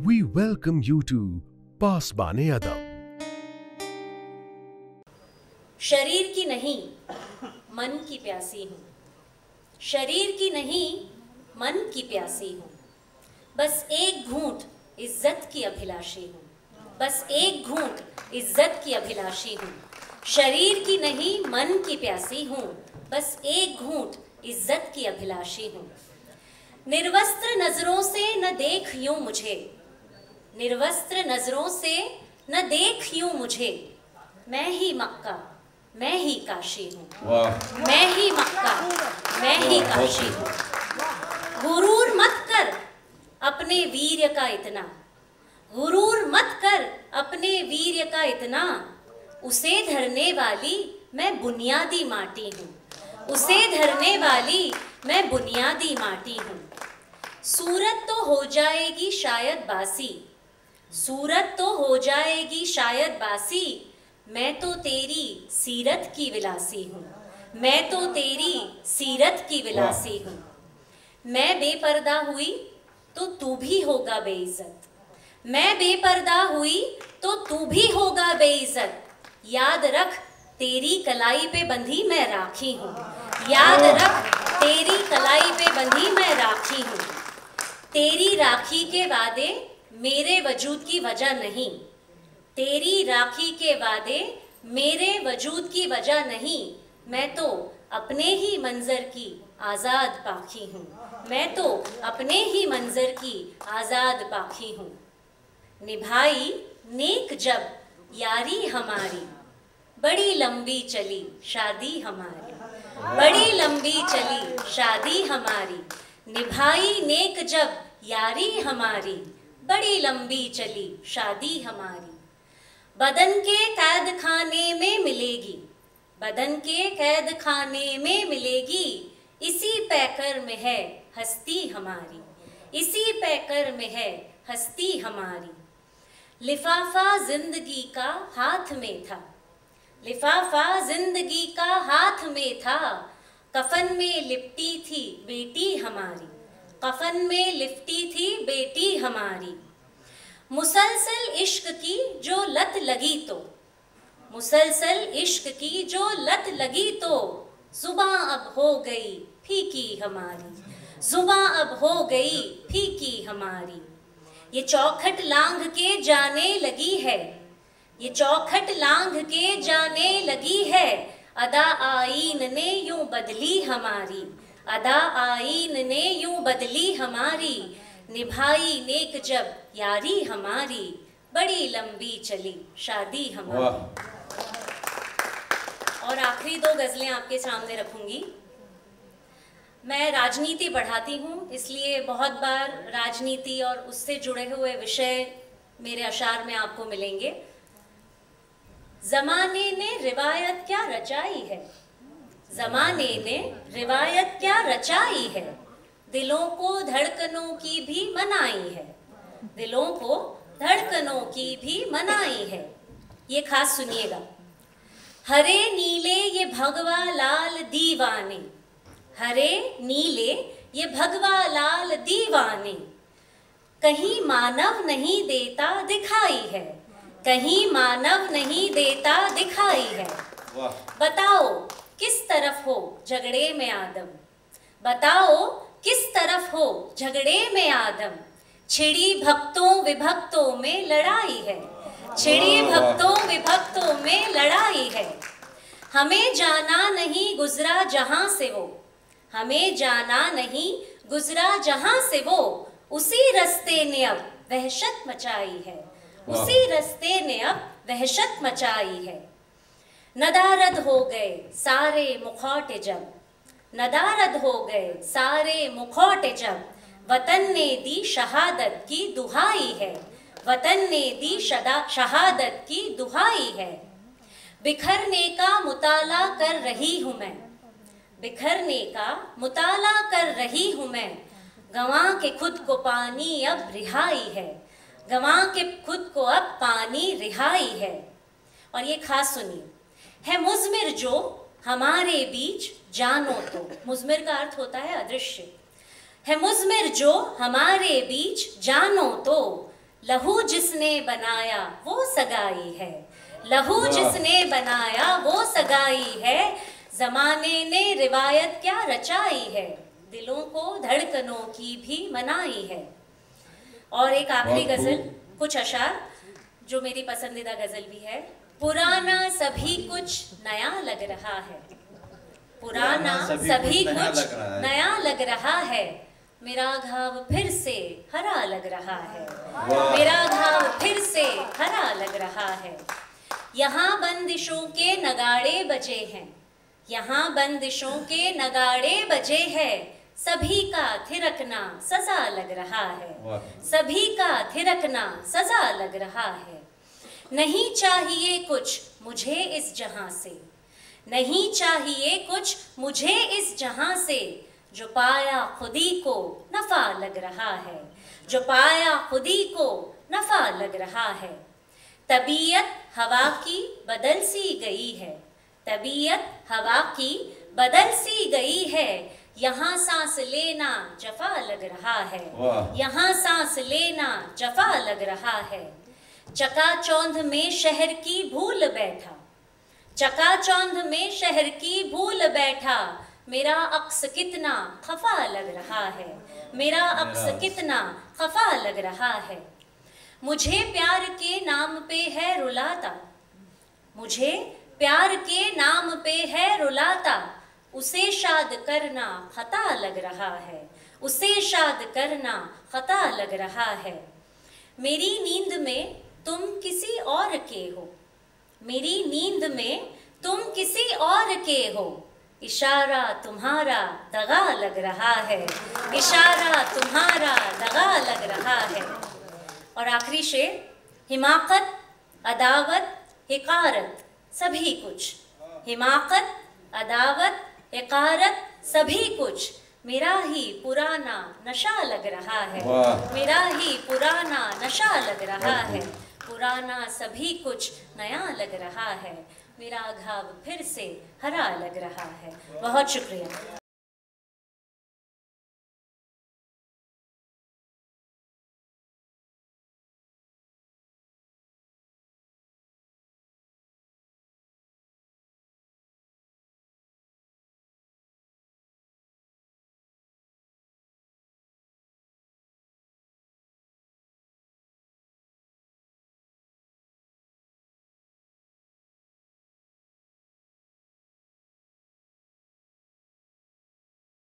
We welcome you to पासबाने अदब। शरीर की नहीं मन की प्यासी हूँ, शरीर की नहीं मन की प्यासी हूँ, बस एक घूंट इज्जत की अभिलाषी हूँ, बस एक घूंट इज्जत की अभिलाषी हूँ। शरीर की नहीं मन की प्यासी हूँ, बस एक घूंट इज्जत की अभिलाषी हूँ। निर्वस्त्र नजरों से न देख यूं मुझे, निर्वस्त्र नजरों से न देख यूं मुझे, मैं ही मक्का मैं ही काशी हूँ, मैं ही मक्का मैं ही काशी हूँ। गुरूर मत कर अपने वीर्य का इतना, गुरूर मत कर अपने वीर्य का इतना, उसे धरने वाली मैं बुनियादी माटी हूँ, उसे धरने वाली मैं बुनियादी माटी हूँ। सूरत तो हो जाएगी शायद बासी, सूरत तो हो जाएगी शायद बासी, मैं तो तेरी सीरत की विलासी हूँ, मैं तो तेरी सीरत की विलासी हूँ। मैं बेपर्दा हुई तो तू भी होगा बेइज्जत, मैं बेपर्दा हुई तो तू भी होगा बेइज्जत। याद रख तेरी कलाई पे बंधी मैं राखी हूँ, याद रख तेरी कलाई पे बंधी मैं राखी हूँ। तेरी राखी के वादे मेरे वजूद की वजह नहीं, तेरी राखी के वादे मेरे वजूद की वजह नहीं, मैं तो अपने ही मंजर की आज़ाद पाखी हूँ, मैं तो अपने ही मंजर की आज़ाद पाखी हूँ। निभाई नेक जब यारी हमारी, बड़ी लंबी चली शादी हमारी, बड़ी लंबी चली शादी हमारी। निभाई नेक जब यारी हमारी, बड़ी लंबी चली शादी हमारी। बदन के कैद खाने में मिलेगी, बदन के कैद खाने में मिलेगी, इसी पैकर में है हस्ती हमारी, इसी पैकर में है हस्ती हमारी। लिफाफा जिंदगी का हाथ में था, लिफाफा जिंदगी का हाथ में था, कफन में लिपटी थी बेटी हमारी, कफन में लिपटी थी बेटी हमारी। मुसलसल इश्क की जो लत लगी तो, मुसलसल इश्क की जो लत लगी तो, जुबां अब हो गई फीकी हमारी, जुबां अब हो गई फीकी हमारी। ये चौखट लांघ के जाने लगी है, ये चौखट लांघ के जाने लगी है, अदा आईन ने यूं बदली हमारी, अदा आईन ने यूं बदली हमारी। निभाई नेक जब यारी हमारी, बड़ी लंबी चली शादी हमारी। और आखिरी दो गजलें आपके सामने रखूंगी। मैं राजनीति पढ़ाती हूँ, इसलिए बहुत बार राजनीति और उससे जुड़े हुए विषय मेरे अशार में आपको मिलेंगे। जमाने ने रिवायत क्या रचाई है, जमाने ने रिवायत क्या रचाई है, दिलों को धड़कनों की भी मनाई है, दिलों को धड़कनों की भी मनाई है। ये खास सुनिएगा। हरे नीले ये भगवा लाल दीवाने, हरे नीले ये भगवा लाल दीवाने, कहीं मानव नहीं देता दिखाई है, कहीं मानव नहीं देता दिखाई है। बताओ किस तरफ हो झगड़े में आदम, बताओ किस तरफ हो झगड़े में आदम, छिड़ी भक्तों विभक्तों में लड़ाई है, छिड़ी भक्तों विभक्तों में लड़ाई है। हमें जाना नहीं गुजरा जहां से वो, हमें जाना नहीं गुजरा जहां से वो, उसी रास्ते ने अब वहशत मचाई है, उसी रास्ते ने अब वहशत मचाई है। नदारद हो गए सारे मुखौटे जब, नदारद हो गए सारे मुखौटे जब, वतन ने दी शहादत की दुहाई है, वतन ने दी शहादत की दुहाई है। बिखरने का मुताला कर रही हूँ मैं, बिखरने का मुताला कर रही हूँ मैं, गंवा के खुद को पानी अब रिहाई है, गंवा के खुद को अब पानी रिहाई है। और ये खास सुनिए, है मुज़मिर जो हमारे बीच जानो तो, मुज़मिर का अर्थ होता है अदृश्य, है मुज़मिर जो हमारे बीच जानो तो, लहू जिसने बनाया वो सगाई है, लहू जिसने बनाया वो सगाई है, जमाने ने रिवायत क्या रचाई है, दिलों को धड़कनों की भी मनाई है। और एक आखिरी गजल, कुछ अशार जो मेरी पसंदीदा गजल भी है। पुराना सभी कुछ नया लग रहा है, पुराना सभी कुछ नया लग रहा है, मेरा घाव फिर से हरा लग रहा है, मेरा घाव फिर से हरा लग रहा है। यहाँ बंदिशों के नगाड़े बजे हैं, यहाँ बंदिशों के नगाड़े बजे हैं, सभी का थिरकना सजा लग रहा है, सभी का थिरकना सजा लग रहा है। नहीं चाहिए कुछ मुझे इस जहां से, नहीं चाहिए कुछ मुझे इस जहां से, जो पाया खुदी को नफा लग रहा है, जो पाया खुदी को नफा लग रहा है। तबीयत हवा की बदल सी गई है, तबीयत हवा की बदल सी गई है, यहाँ सांस लेना जफा लग रहा है, यहाँ सांस लेना जफा लग रहा है। चकाचौंध में शहर की भूल बैठा, चकाचौंध में शहर की भूल बैठा, मेरा अक्स कितना खफा लग रहा है, मेरा अक्स कितना खफा लग रहा है। मुझे प्यार के नाम पे है रुलाता, मुझे प्यार के नाम पे है रुलाता, उसे शाद करना खता लग रहा है, उसे शाद करना खता लग रहा है। मेरी नींद में तुम किसी और के हो, मेरी नींद में तुम किसी और के हो, इशारा तुम्हारा दगा लग रहा है, इशारा तुम्हारा दगा लग रहा है। और आखिरी शेर, हिमाकत अदावत हिकारत सभी कुछ, हिमाकत अदावत हिकारत सभी कुछ, मेरा ही पुराना नशा लग रहा है, मेरा ही पुराना नशा लग रहा है। पुराना सभी कुछ नया लग रहा है, मेरा घाव फिर से हरा लग रहा है। बहुत शुक्रिया।